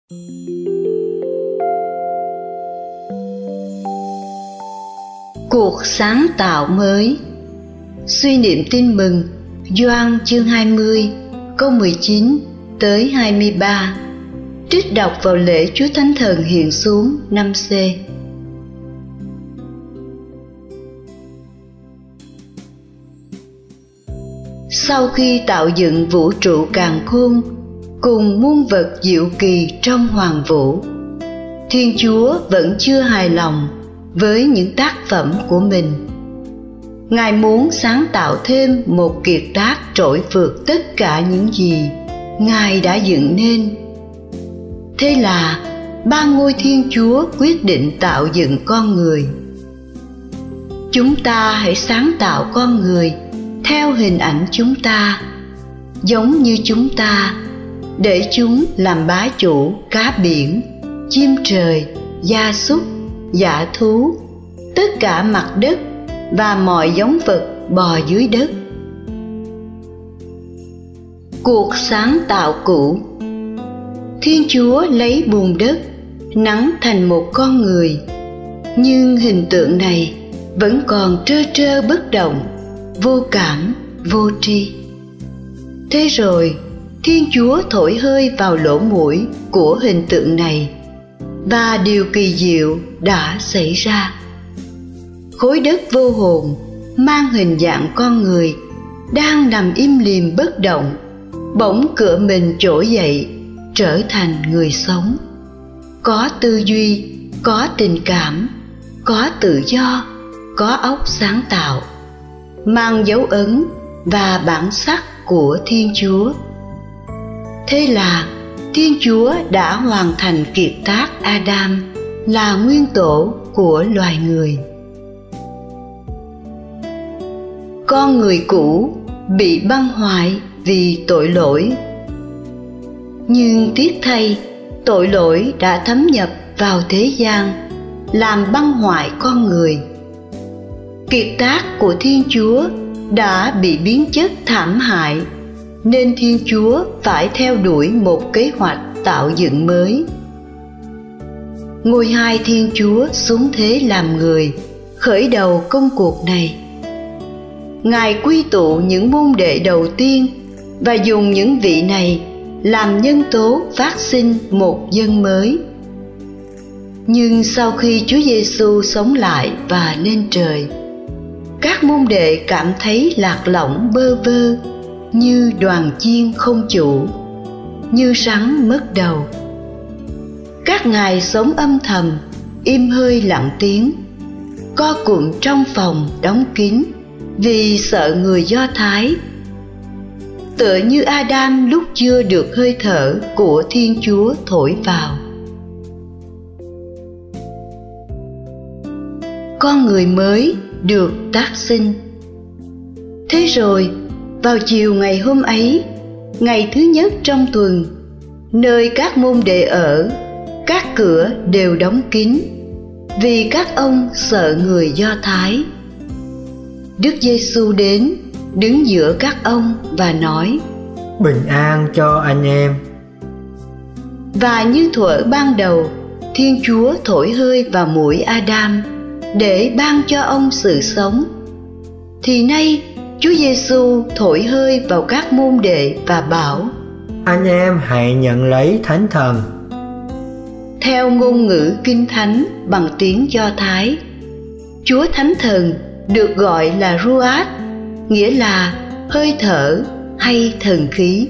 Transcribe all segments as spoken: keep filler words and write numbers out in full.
Cuộc sáng tạo mới. Suy niệm tin mừng Gioan chương hai mươi câu mười chín tới hai mươi ba, trích đọc vào lễ Chúa Thánh Thần hiện xuống năm C. Sau khi tạo dựng vũ trụ càn khôn cùng muôn vật diệu kỳ trong hoàng vũ, Thiên Chúa vẫn chưa hài lòng với những tác phẩm của mình. Ngài muốn sáng tạo thêm một kiệt tác trội vượt tất cả những gì Ngài đã dựng nên. Thế là ba ngôi Thiên Chúa quyết định tạo dựng con người. Chúng ta hãy sáng tạo con người theo hình ảnh chúng ta, giống như chúng ta, để chúng làm bá chủ cá biển, chim trời, gia súc, dã thú, tất cả mặt đất và mọi giống vật bò dưới đất. Cuộc sáng tạo cũ. Thiên Chúa lấy bùn đất nắn thành một con người, nhưng hình tượng này vẫn còn trơ trơ bất động, vô cảm, vô tri. Thế rồi Thiên Chúa thổi hơi vào lỗ mũi của hình tượng này, và điều kỳ diệu đã xảy ra. Khối đất vô hồn mang hình dạng con người đang nằm im lìm bất động, bỗng cựa mình trỗi dậy, trở thành người sống, có tư duy, có tình cảm, có tự do, có óc sáng tạo, mang dấu ấn và bản sắc của Thiên Chúa. Thế là Thiên Chúa đã hoàn thành kiệt tác Adam, là nguyên tổ của loài người. Con người cũ bị băng hoại vì tội lỗi, nhưng tiếc thay, tội lỗi đã thấm nhập vào thế gian, làm băng hoại con người. Kiệt tác của Thiên Chúa đã bị biến chất thảm hại, nên Thiên Chúa phải theo đuổi một kế hoạch tạo dựng mới. Ngôi hai Thiên Chúa xuống thế làm người, khởi đầu công cuộc này. Ngài quy tụ những môn đệ đầu tiên và dùng những vị này làm nhân tố phát sinh một dân mới. Nhưng sau khi Chúa Giêsu sống lại và lên trời, các môn đệ cảm thấy lạc lõng bơ vơ, như đoàn chiên không chủ, như rắn mất đầu. Các ngài sống âm thầm, im hơi lặng tiếng, co cụm trong phòng đóng kín vì sợ người Do Thái. Tựa như Adam lúc chưa được hơi thở của Thiên Chúa thổi vào. Con người mới được tác sinh. Thế rồi, vào chiều ngày hôm ấy, ngày thứ nhất trong tuần, nơi các môn đệ ở, các cửa đều đóng kín, vì các ông sợ người Do Thái. Đức Giêsu đến, đứng giữa các ông và nói: Bình an cho anh em. Và như thuở ban đầu, Thiên Chúa thổi hơi vào mũi Adam để ban cho ông sự sống, thì nay Chúa Giêsu thổi hơi vào các môn đệ và bảo: Anh em hãy nhận lấy Thánh Thần. Theo ngôn ngữ Kinh Thánh bằng tiếng Do Thái, Chúa Thánh Thần được gọi là Ruach, nghĩa là hơi thở hay thần khí.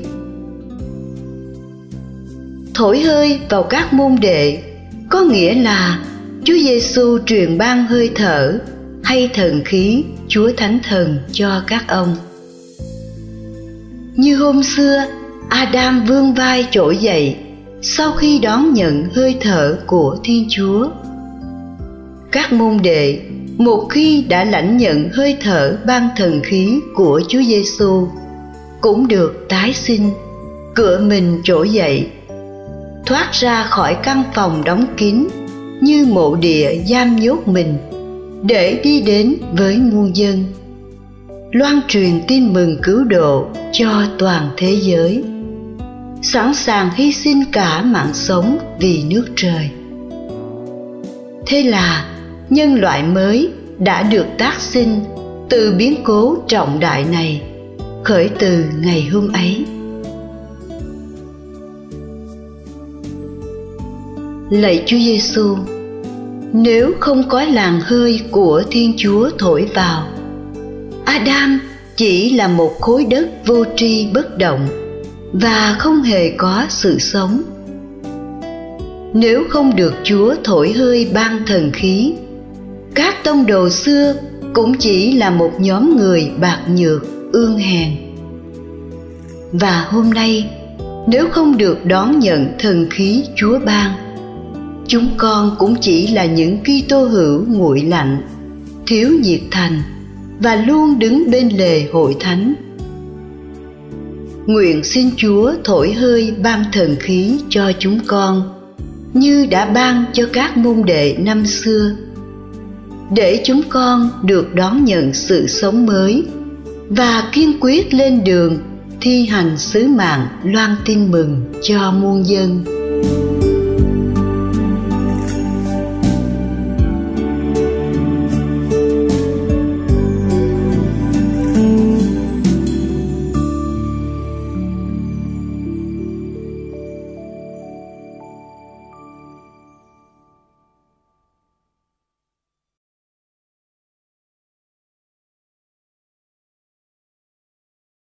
Thổi hơi vào các môn đệ có nghĩa là Chúa Giêsu truyền ban hơi thở hay thần khí Chúa Thánh Thần cho các ông. Như hôm xưa, Adam vươn vai trỗi dậy sau khi đón nhận hơi thở của Thiên Chúa. Các môn đệ một khi đã lãnh nhận hơi thở ban thần khí của Chúa Giêsu cũng được tái sinh, cựa mình trỗi dậy, thoát ra khỏi căn phòng đóng kín như mộ địa giam nhốt mình, để đi đến với muôn dân, loan truyền tin mừng cứu độ cho toàn thế giới. sẵn sàng hy sinh cả mạng sống vì nước trời. Thế là nhân loại mới đã được tác sinh từ biến cố trọng đại này, khởi từ ngày hôm ấy. Lạy Chúa Giêsu, nếu không có làn hơi của Thiên Chúa thổi vào, Adam chỉ là một khối đất vô tri bất động và không hề có sự sống. Nếu không được Chúa thổi hơi ban thần khí, các tông đồ xưa cũng chỉ là một nhóm người bạc nhược, ương hèn. Và hôm nay, nếu không được đón nhận thần khí Chúa ban, chúng con cũng chỉ là những Kitô hữu nguội lạnh, thiếu nhiệt thành và luôn đứng bên lề hội thánh. Nguyện xin Chúa thổi hơi ban thần khí cho chúng con, như đã ban cho các môn đệ năm xưa, để chúng con được đón nhận sự sống mới và kiên quyết lên đường thi hành sứ mạng loan tin mừng cho muôn dân.